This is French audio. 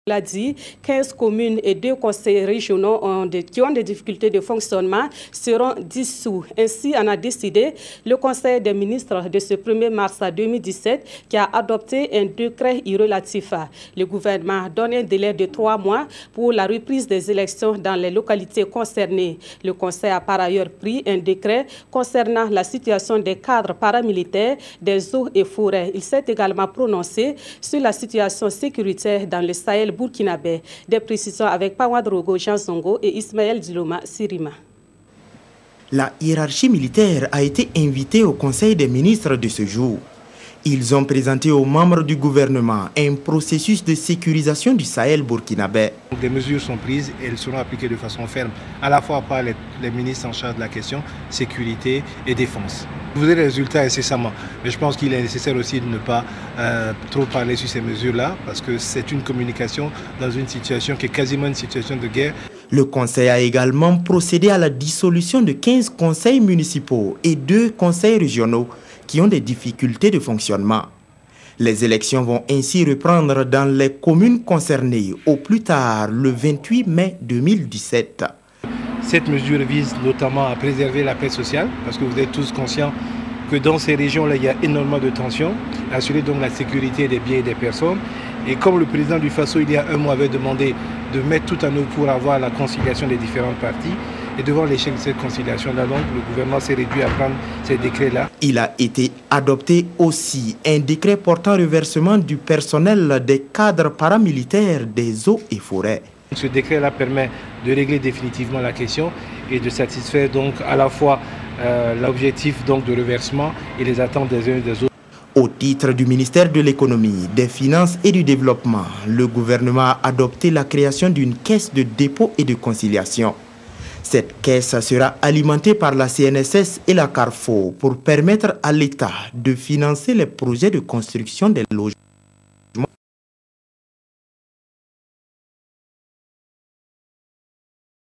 l'a dit, 15 communes et 2 conseils régionaux qui ont des difficultés de fonctionnement seront dissous. Ainsi en a décidé le Conseil des ministres de ce 1er mars 2017 qui a adopté un décret relatif. Le gouvernement donne un délai de 3 mois pour la reprise des élections dans les localités concernées. Le Conseil a par ailleurs pris un décret concernant la situation des cadres paramilitaires des eaux et forêts. Il s'est également prononcé sur la situation sécuritaire dans le Sahel burkinabé. Des précisions avec Pawadrogo Jean Zongo et Ismaël Diloma Sirima. La hiérarchie militaire a été invitée au Conseil des ministres de ce jour. Ils ont présenté aux membres du gouvernement un processus de sécurisation du Sahel burkinabé. Des mesures sont prises et elles seront appliquées de façon ferme, à la fois par les ministres en charge de la question sécurité et défense. Vous avez les résultats incessamment, mais je pense qu'il est nécessaire aussi de ne pas trop parler sur ces mesures-là, parce que c'est une communication dans une situation qui est quasiment une situation de guerre. Le Conseil a également procédé à la dissolution de 15 conseils municipaux et 2 conseils régionaux qui ont des difficultés de fonctionnement. Les élections vont ainsi reprendre dans les communes concernées au plus tard le 28 mai 2017. Cette mesure vise notamment à préserver la paix sociale, parce que vous êtes tous conscients que dans ces régions-là, il y a énormément de tensions, assurer donc la sécurité des biens et des personnes. Et comme le président du Faso, il y a un mois, avait demandé de mettre tout en œuvre pour avoir la conciliation des différentes parties, et devant l'échec de cette conciliation-là, donc, le gouvernement s'est réduit à prendre ces décrets-là. Il a été adopté aussi un décret portant reversement du personnel des cadres paramilitaires des eaux et forêts. Ce décret-là permet de régler définitivement la question et de satisfaire donc à la fois l'objectif donc de reversement et les attentes des uns et des autres. Au titre du ministère de l'économie, des finances et du développement, le gouvernement a adopté la création d'une caisse de dépôt et de conciliation. Cette caisse sera alimentée par la CNSS et la Carrefour pour permettre à l'État de financer les projets de construction des logements.